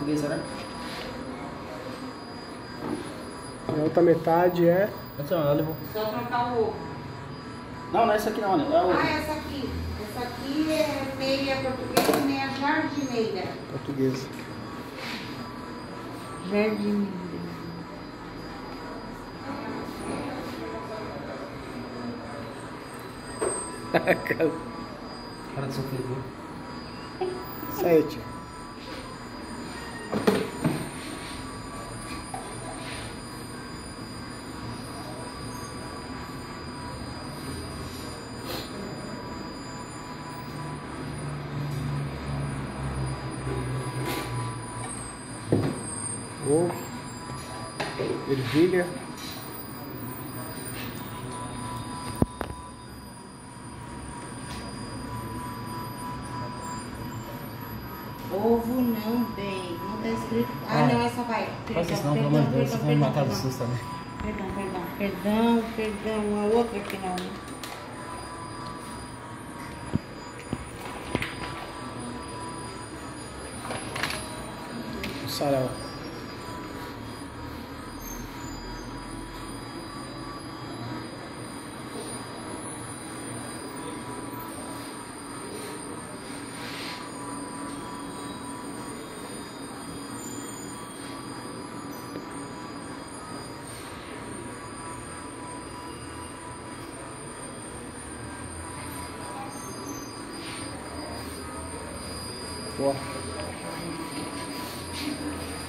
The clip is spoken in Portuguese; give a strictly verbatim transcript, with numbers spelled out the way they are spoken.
portuguesa, né? A outra metade é... Então, ela levou. Só trocar o ovo. Não, não é essa aqui não, né? É a outra. Ah, essa aqui. Essa aqui é meia portuguesa e meia jardineira. portuguesa. Jardineira. Cara de sofredor. Sete. Ovo, ervilha, Ovo não bem. Não tá escrito. Ah, Ah, não, essa vai. Faz isso não, pelo perdão, amor de Deus, você perdão, vai me perdão, matar do perdão. susto também. Perdão, perdão, perdão, perdão. A outra aqui não. mussarela. Ó.